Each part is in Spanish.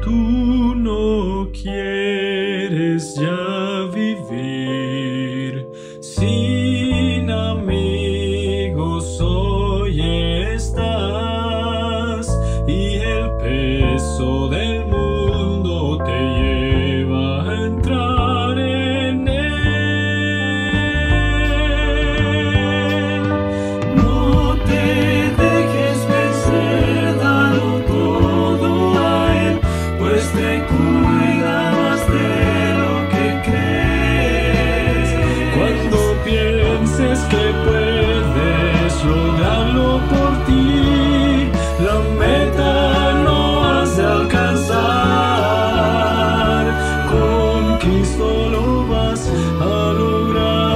Tú no quieres ya vivir sin amigos, hoy estás y el peso del mundo te lleva a entrar en él. No te dejes vencer, dalo todo a él, pues te cuida más de lo que crees. Cuando pienses que puedes lograrlo por ti, la meta no has de alcanzar. Con Cristo lo vas a lograr.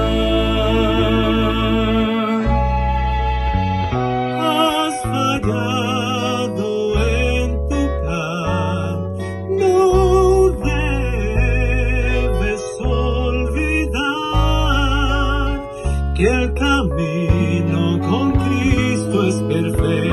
Has fallado en tu plan, no debes olvidar que el camino con Cristo es perfecto.